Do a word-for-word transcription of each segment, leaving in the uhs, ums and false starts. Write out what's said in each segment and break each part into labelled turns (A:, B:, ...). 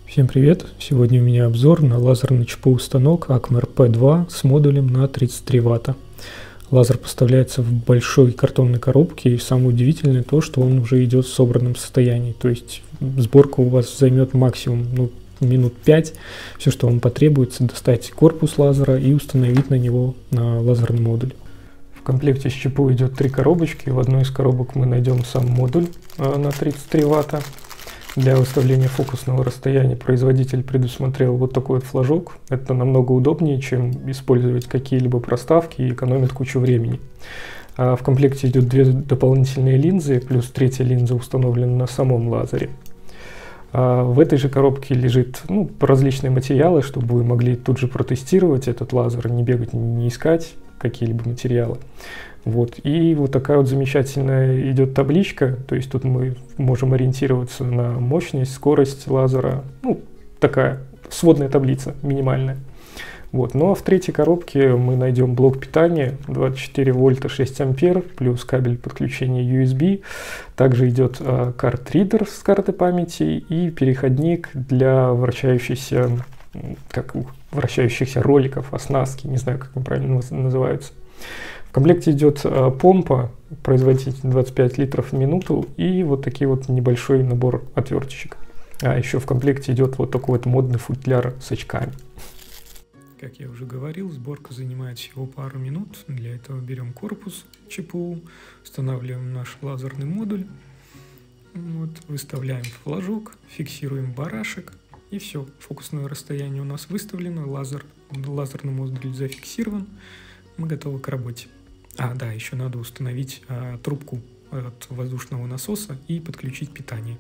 A: Всем привет! Сегодня у меня обзор на лазерный ЧПУ станок Acmer пи два с модулем на тридцать три ватта. Лазер поставляется в большой картонной коробке, и самое удивительное то, что он уже идет в собранном состоянии. То есть сборка у вас займет максимум ну, минут пять. Все, что вам потребуется, достать корпус лазера и установить на него на лазерный модуль. В комплекте с ЧПУ идет три коробочки. В одной из коробок мы найдем сам модуль на тридцать три ватта. Для выставления фокусного расстояния производитель предусмотрел вот такой вот флажок. Это намного удобнее, чем использовать какие-либо проставки и экономит кучу времени. А в комплекте идет две дополнительные линзы, плюс третья линза установлена на самом лазере. А в этой же коробке лежит ну, различные материалы, чтобы вы могли тут же протестировать этот лазер, не бегать, не искать какие-либо материалы. Вот. И вот такая вот замечательная идет табличка, то есть тут мы можем ориентироваться на мощность, скорость лазера, ну, такая сводная таблица минимальная. Вот. Ну а в третьей коробке мы найдем блок питания двадцать четыре вольта шесть ампер, плюс кабель подключения ю эс би, также идет э, карт-ридер с картой памяти и переходник для вращающихся, как, вращающихся роликов, оснастки, не знаю, как они правильно называются. В комплекте идет э, помпа, производитель двадцать пять литров в минуту и вот такой вот небольшой набор отверточек. А еще в комплекте идет вот такой вот модный футляр с очками. Как я уже говорил, сборка занимает всего пару минут. Для этого берем корпус ЧПУ, устанавливаем наш лазерный модуль, вот, выставляем флажок, фиксируем барашек и все. Фокусное расстояние у нас выставлено, лазер, лазерный модуль зафиксирован, мы готовы к работе. А, да, еще надо установить а, трубку от воздушного насоса и подключить питание.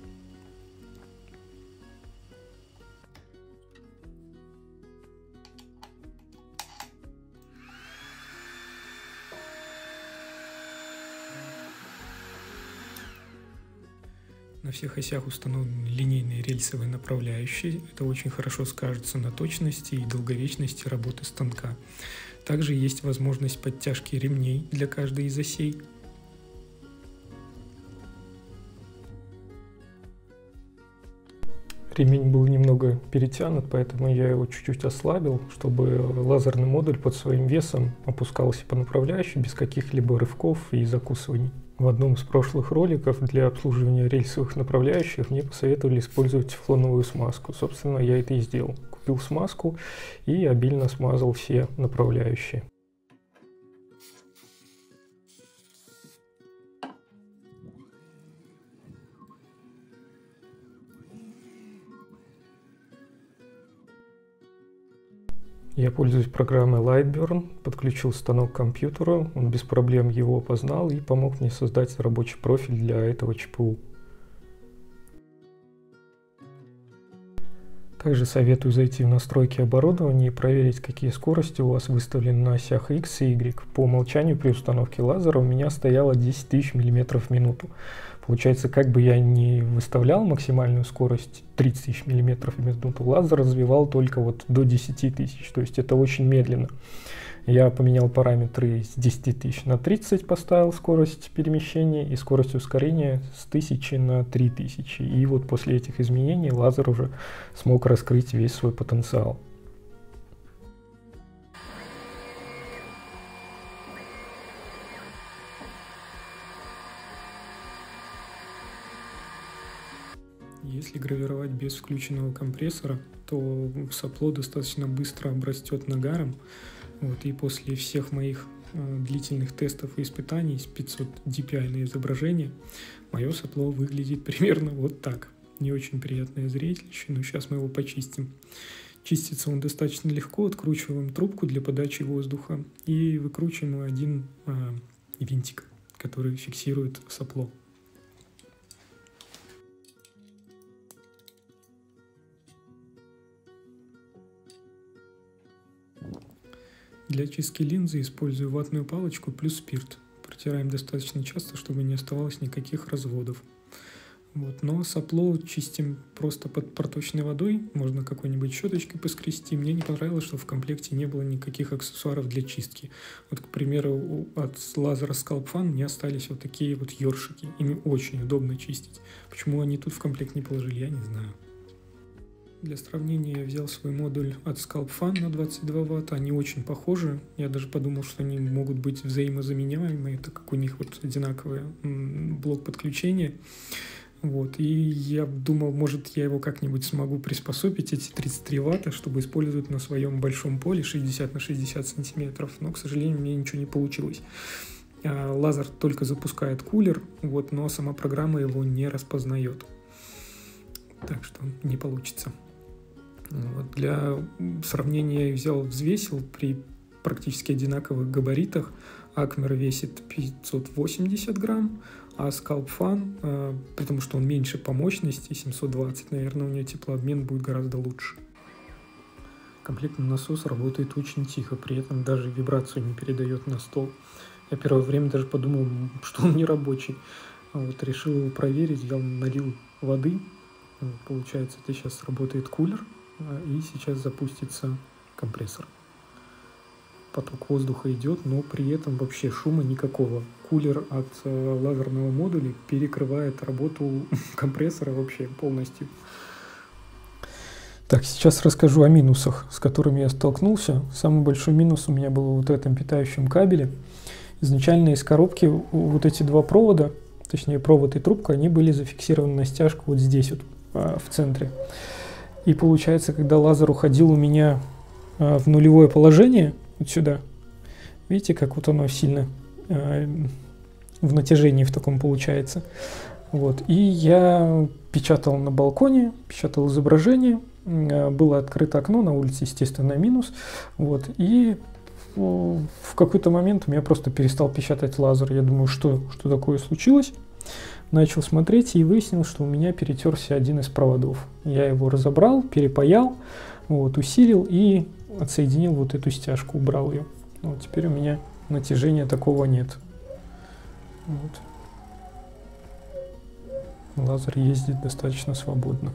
A: На всех осях установлены линейные рельсовые направляющие. Это очень хорошо скажется на точности и долговечности работы станка. Также есть возможность подтяжки ремней для каждой из осей. Ремень был немного перетянут, поэтому я его чуть-чуть ослабил, чтобы лазерный модуль под своим весом опускался по направляющей без каких-либо рывков и закусываний. В одном из прошлых роликов для обслуживания рельсовых направляющих мне посоветовали использовать тефлоновую смазку. Собственно, я это и сделал. Купил смазку и обильно смазал все направляющие. Я пользуюсь программой Lightburn, подключил станок к компьютеру, он без проблем его опознал и помог мне создать рабочий профиль для этого ЧПУ. Также советую зайти в настройки оборудования и проверить, какие скорости у вас выставлены на осях X и Y. По умолчанию при установке лазера у меня стояло десять тысяч миллиметров в минуту. Получается, как бы я ни выставлял максимальную скорость тридцать тысяч миллиметров в минуту, лазер развивал только вот до десяти тысяч, то есть это очень медленно. Я поменял параметры с десяти тысяч на тридцать, поставил скорость перемещения и скорость ускорения с тысячи на три тысячи. И вот после этих изменений лазер уже смог раскрыть весь свой потенциал. Если гравировать без включенного компрессора, то сопло достаточно быстро обрастет нагаром. Вот, и после всех моих э, длительных тестов и испытаний с пятьсот ди пи ай на изображение, мое сопло выглядит примерно вот так. Не очень приятное зрелище, но сейчас мы его почистим. Чистится он достаточно легко, откручиваем трубку для подачи воздуха и выкручиваем один э, винтик, который фиксирует сопло. Для чистки линзы использую ватную палочку плюс спирт. Протираем достаточно часто, чтобы не оставалось никаких разводов. Вот. Но сопло чистим просто под проточной водой, можно какой-нибудь щеточкой поскрести. Мне не понравилось, что в комплекте не было никаких аксессуаров для чистки. Вот, к примеру, от лазера Scalp Fan мне остались вот такие вот ёршики. Ими очень удобно чистить. Почему они тут в комплект не положили, я не знаю. Для сравнения я взял свой модуль от SculpFun на двадцать два ватта. Они очень похожи. Я даже подумал, что они могут быть взаимозаменяемые, так как у них вот одинаковый блок подключения. Вот. И я думал, может, я его как-нибудь смогу приспособить, эти тридцать три ватта, чтобы использовать на своем большом поле шестьдесят на шестьдесят сантиметров. Но, к сожалению, у меня ничего не получилось. Лазер только запускает кулер, вот, но сама программа его не распознает. Так что не получится. Вот. Для сравнения я взял, взвесил при практически одинаковых габаритах. Акмер весит пятьсот восемьдесят грамм, а SculpFun, потому что он меньше по мощности, семьсот двадцать, наверное, у него теплообмен будет гораздо лучше. Комплектный насос работает очень тихо, при этом даже вибрацию не передает на стол. Я первое время даже подумал, что он не рабочий. Вот, решил его проверить, взял, налил воды. Получается, это сейчас работает кулер, и сейчас запустится компрессор. Поток воздуха идет, но при этом вообще шума никакого. Кулер от э, лазерного модуля перекрывает работу компрессора вообще полностью. Так, сейчас расскажу о минусах, с которыми я столкнулся. Самый большой минус у меня был вот в этом питающем кабеле. Изначально из коробки вот эти два провода, точнее провод и трубка, они были зафиксированы на стяжку вот здесь вот, в центре. И получается, когда лазер уходил у меня в нулевое положение, вот сюда, видите, как вот оно сильно в натяжении в таком получается. Вот. И я печатал на балконе, печатал изображение, было открыто окно, на улице, естественно, минус. Вот. И в какой-то момент у меня просто перестал печатать лазер. Я думаю, что, что такое случилось. Начал смотреть и выяснил, что у меня перетерся один из проводов. Я его разобрал, перепаял, вот, усилил и отсоединил вот эту стяжку, убрал ее. Вот, теперь у меня натяжения такого нет. Вот. Лазер ездит достаточно свободно.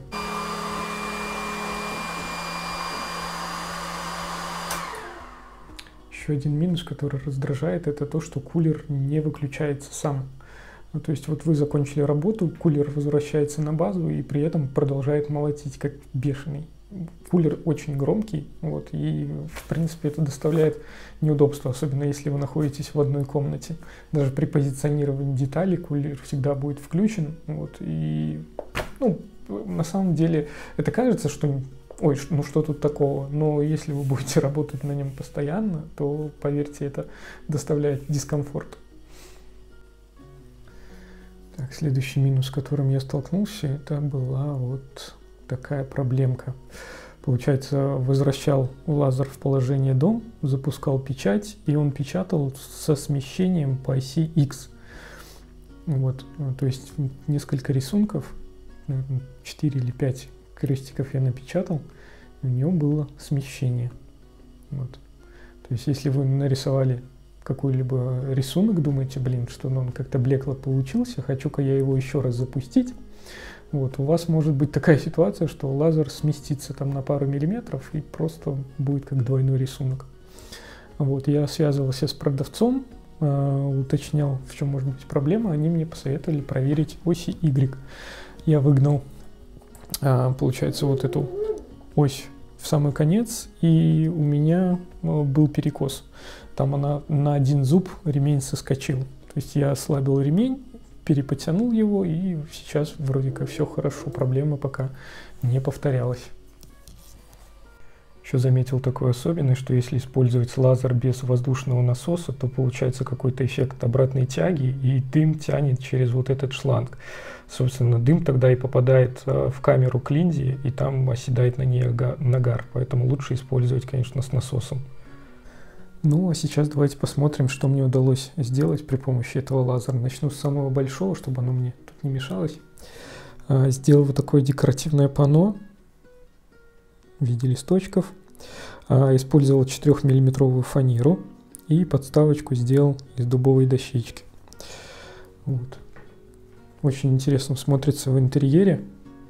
A: Еще один минус, который раздражает, это то, что кулер не выключается сам. Ну, то есть вот вы закончили работу, кулер возвращается на базу и при этом продолжает молотить как бешеный. Кулер очень громкий, вот, и в принципе это доставляет неудобства, особенно если вы находитесь в одной комнате. Даже при позиционировании деталей кулер всегда будет включен. Вот, и ну, на самом деле это кажется, что ой, ну что тут такого, но если вы будете работать на нем постоянно, то, поверьте, это доставляет дискомфорт. Так, следующий минус, с которым я столкнулся, это была вот такая проблемка. Получается, возвращал лазер в положение дом, запускал печать, и он печатал со смещением по оси X. Вот, то есть несколько рисунков, наверное, четыре или пять крестиков я напечатал, и у него было смещение. Вот. То есть если вы нарисовали какой-либо рисунок, думаете, блин, что он как-то блекло получился, хочу-ка я его еще раз запустить. Вот, у вас может быть такая ситуация, что лазер сместится там на пару миллиметров и просто будет как двойной рисунок. Вот, я связывался с продавцом, э, уточнял, в чем может быть проблема. Они мне посоветовали проверить оси Y. Я выгнал, э, получается, вот эту ось в самый конец, и у меня э, был перекос. Там она на один зуб ремень соскочил. То есть я ослабил ремень, перепотянул его, и сейчас вроде как все хорошо, проблема пока не повторялась. Еще заметил такую особенность, что если использовать лазер без воздушного насоса, то получается какой-то эффект обратной тяги, и дым тянет через вот этот шланг. Собственно, дым тогда и попадает в камеру к линзе, и там оседает на ней нагар, поэтому лучше использовать, конечно, с насосом. Ну, а сейчас давайте посмотрим, что мне удалось сделать при помощи этого лазера. Начну с самого большого, чтобы оно мне тут не мешалось. Сделал вот такое декоративное панно в виде листочков. Использовал четырёхмиллиметровую фанеру и подставочку сделал из дубовой дощечки. Вот. Очень интересно смотрится в интерьере.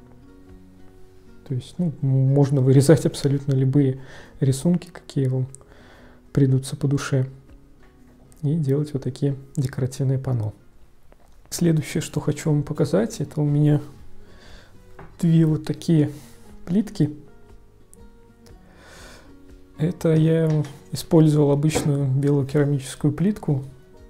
A: То есть, ну, можно вырезать абсолютно любые рисунки, какие вам придутся по душе, и делать вот такие декоративные панно. Следующее, что хочу вам показать, это у меня две вот такие плитки Это я использовал обычную белую керамическую плитку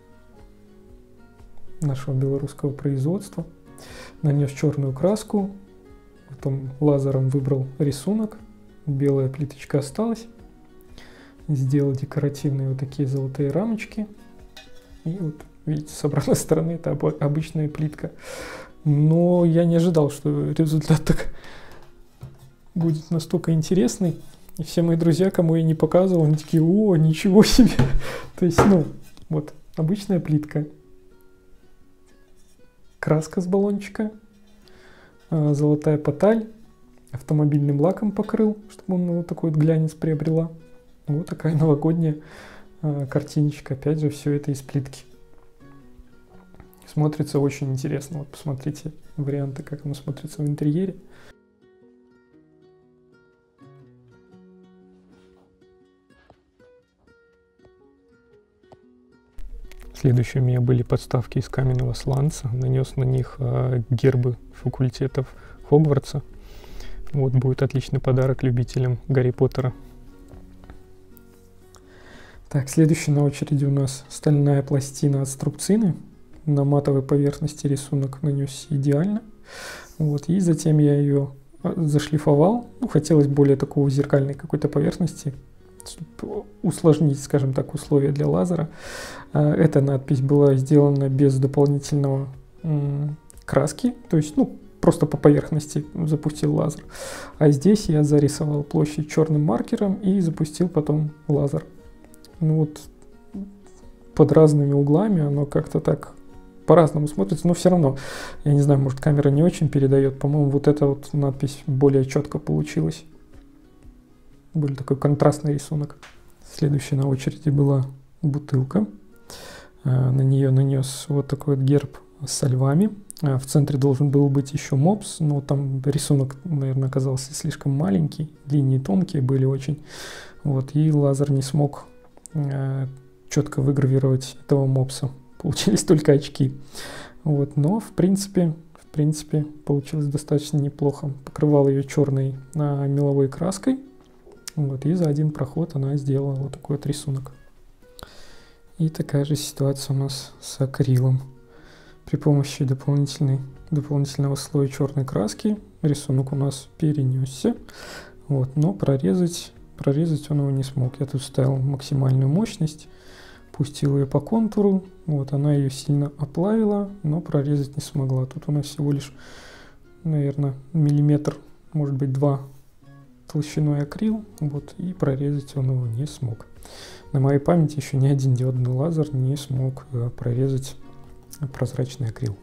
A: нашего белорусского производства. Нанес черную краску, потом лазером выбрал рисунок, белая плиточка осталась. Сделал декоративные вот такие золотые рамочки. И вот, видите, с обратной стороны это обычная плитка. Но я не ожидал, что результат так будет настолько интересный. И все мои друзья, кому я не показывал, они такие: о, ничего себе. То есть, ну, вот, обычная плитка. Краска с баллончика. Золотая поталь. Автомобильным лаком покрыл, чтобы он вот такой вот глянец приобрела. Вот такая новогодняя картиночка. Опять же, все это из плитки. Смотрится очень интересно. Вот посмотрите варианты, как оно смотрится в интерьере. Следующие у меня были подставки из каменного сланца. Нанес на них э, гербы факультетов Хогвартса. Вот будет отличный подарок любителям Гарри Поттера. Так, следующий на очереди у нас стальная пластина от струбцины. На матовой поверхности рисунок нанес идеально. Вот, и затем я ее зашлифовал. Ну, хотелось более такого зеркальной какой-то поверхности, чтобы усложнить, скажем так, условия для лазера. Эта надпись была сделана без дополнительного краски, то есть, ну, просто по поверхности запустил лазер. А здесь я зарисовал площадь черным маркером и запустил потом лазер. Ну вот, под разными углами оно как-то так по-разному смотрится, но все равно, я не знаю, может, камера не очень передает. По-моему, вот эта вот надпись более четко получилась. Более такой контрастный рисунок. Следующая на очереди была бутылка. На нее нанес вот такой вот герб со львами. В центре должен был быть еще мопс, но там рисунок, наверное, оказался слишком маленький. Линии тонкие были очень. Вот, и лазер не смог четко выгравировать этого мопса. Получились только очки. Вот, но в принципе, в принципе получилось достаточно неплохо. Покрывал ее черной а, меловой краской. Вот, и за один проход она сделала вот такой вот рисунок. И такая же ситуация у нас с акрилом. При помощи дополнительной, дополнительного слоя черной краски рисунок у нас перенесся. Вот, но прорезать, прорезать он его не смог. Я тут ставил максимальную мощность. Пустил ее по контуру, вот, она ее сильно оплавила, но прорезать не смогла. Тут у нас всего лишь, наверное, миллиметр, может быть, два толщиной акрил, вот, и прорезать он его не смог. На моей памяти еще ни один диодный лазер не смог прорезать прозрачный акрил.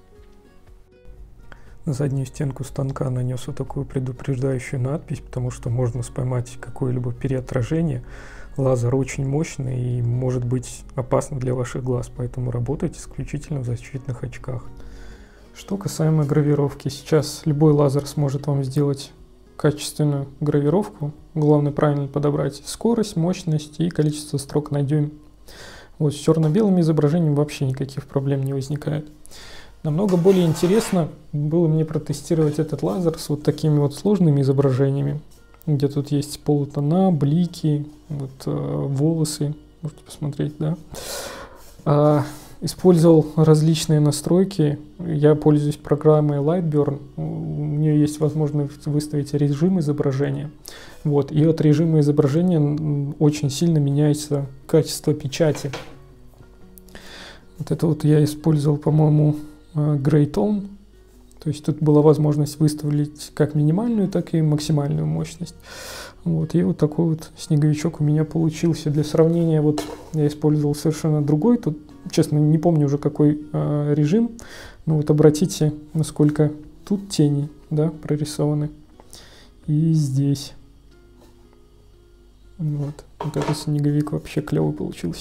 A: На заднюю стенку станка нанес вот такую предупреждающую надпись, потому что можно споймать какое-либо переотражение. Лазер очень мощный и может быть опасно для ваших глаз, поэтому работайте исключительно в защитных очках. Что касаемо гравировки, сейчас любой лазер сможет вам сделать качественную гравировку. Главное правильно подобрать скорость, мощность и количество строк на дюйм. Вот с черно-белым изображением вообще никаких проблем не возникает. Намного более интересно было мне протестировать этот лазер с вот такими вот сложными изображениями, где тут есть полутона, блики, вот, э, волосы, можете посмотреть, да. А, использовал различные настройки. Я пользуюсь программой Lightburn. У нее есть возможность выставить режим изображения. Вот, и от режима изображения очень сильно меняется качество печати. Вот это вот я использовал, по-моему, Gray Tone. То есть тут была возможность выставить как минимальную, так и максимальную мощность. Вот, и вот такой вот снеговичок у меня получился. Для сравнения, вот я использовал совершенно другой. Тут, честно, не помню уже какой э, режим. Но вот обратите, насколько тут тени, да, прорисованы. И здесь. Вот, вот этот снеговик вообще клевый получился.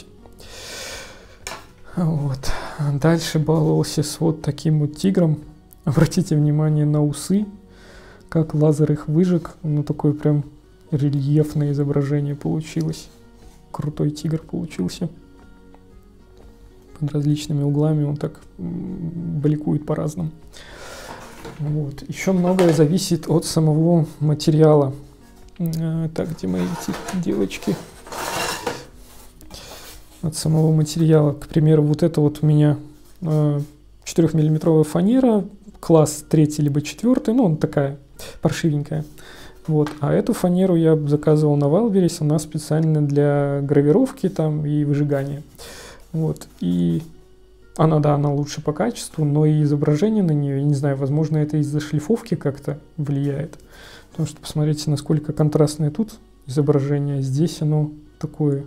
A: Вот. Дальше баловался с вот таким вот тигром. Обратите внимание на усы, как лазер их выжег. Ну, такое прям рельефное изображение получилось. Крутой тигр получился. Под различными углами он так бликует по-разному. Вот. Еще многое зависит от самого материала. А, так, где мои эти девочки? От самого материала, к примеру, вот это вот у меня четырёхмиллиметровая фанера, класс третий либо четвертый, ну, он такая паршивенькая. Вот. А эту фанеру я заказывал на Вайлдберрис, она специально для гравировки там и выжигания. Вот. И она, да, она лучше по качеству, но и изображение на нее, я не знаю, возможно, это из-за шлифовки как-то влияет. Потому что посмотрите, насколько контрастное тут изображение. Здесь оно такое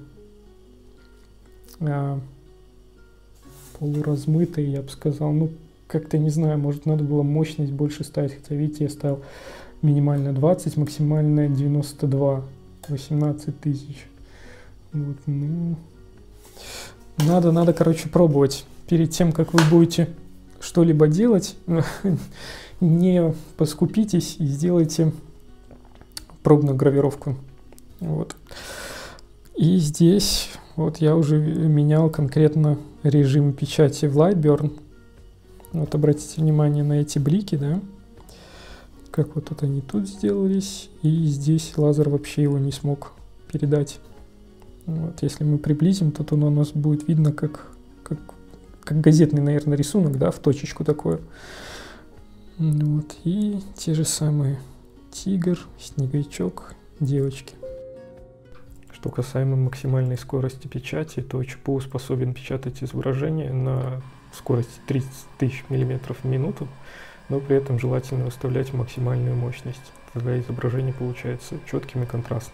A: а, полуразмытое, я бы сказал. Ну, как-то не знаю, может, надо было мощность больше ставить. Хотя, видите, я ставил минимально двадцать, максимальная девяносто два, восемнадцать тысяч. Вот, ну, надо, надо, короче, пробовать. Перед тем, как вы будете что-либо делать, не поскупитесь и сделайте пробную гравировку. Вот. И здесь вот я уже менял конкретно режим печати в Lightburn. Вот обратите внимание на эти блики, да? Как вот это они тут сделались. И здесь лазер вообще его не смог передать. Вот, если мы приблизим, то он у нас будет видно как, как, как газетный, наверное, рисунок, да, в точечку такое. Вот, и те же самые тигр, снеговичок, девочки. Что касаемо максимальной скорости печати, то ЧПУ способен печатать изображение на скорости тридцать тысяч миллиметров в минуту, но при этом желательно выставлять максимальную мощность. Тогда изображение получается четким и контрастным.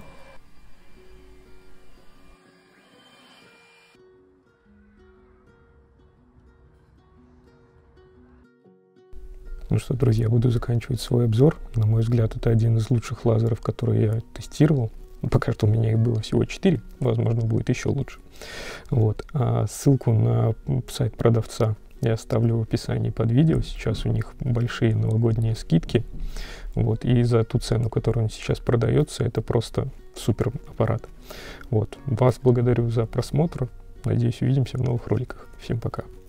A: Ну что, друзья, буду заканчивать свой обзор. На мой взгляд, это один из лучших лазеров, которые я тестировал. Пока что у меня их было всего четыре, возможно, будет еще лучше. Вот. А ссылку на сайт продавца я оставлю в описании под видео. Сейчас у них большие новогодние скидки. Вот. И за ту цену, которую он сейчас продается, это просто супер аппарат. Вот. Вас благодарю за просмотр. Надеюсь, увидимся в новых роликах. Всем пока.